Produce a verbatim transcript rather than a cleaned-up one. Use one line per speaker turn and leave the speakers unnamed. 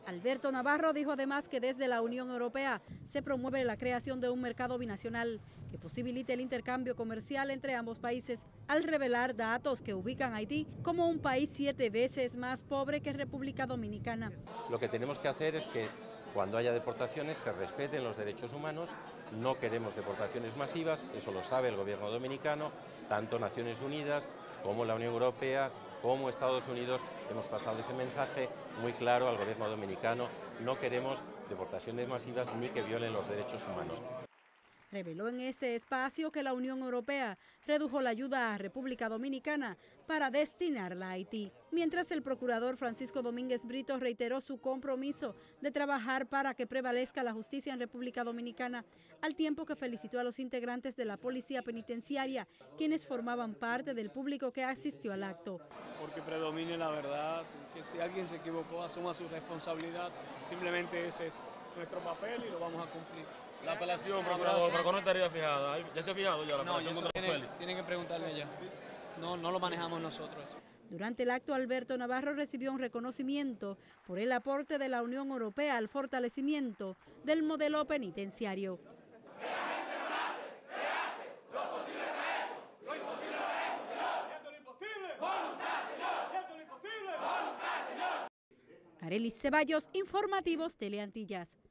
Alberto Navarro dijo además que desde la Unión Europea se promueve la creación de un mercado binacional que posibilite el intercambio comercial entre ambos países, al revelar datos que ubican a Haití como un país siete veces más pobre que República Dominicana.
Lo que tenemos que hacer es que cuando haya deportaciones se respeten los derechos humanos. No queremos deportaciones masivas, eso lo sabe el gobierno dominicano, tanto Naciones Unidas como la Unión Europea, como Estados Unidos, hemos pasado ese mensaje muy claro al gobierno dominicano. No queremos deportaciones masivas ni que violen los derechos humanos.
Reveló en ese espacio que la Unión Europea redujo la ayuda a República Dominicana para destinarla a Haití, mientras el procurador Francisco Domínguez Brito reiteró su compromiso de trabajar para que prevalezca la justicia en República Dominicana, al tiempo que felicitó a los integrantes de la policía penitenciaria, quienes formaban parte del público que asistió al acto.
Porque predomine la verdad, que si alguien se equivocó asuma su responsabilidad, simplemente ese es nuestro papel y lo vamos a cumplir.
La apelación, procurador, pero no estaría fijada. ¿Ya se ha fijado ya la
no,
apelación contra
tienen,
Félix?
Tienen que preguntarle ella. No, no lo manejamos nosotros.
Durante el acto, Alberto Navarro recibió un reconocimiento por el aporte de la Unión Europea al fortalecimiento del modelo penitenciario. Arelis Ceballos, Informativos Teleantillas.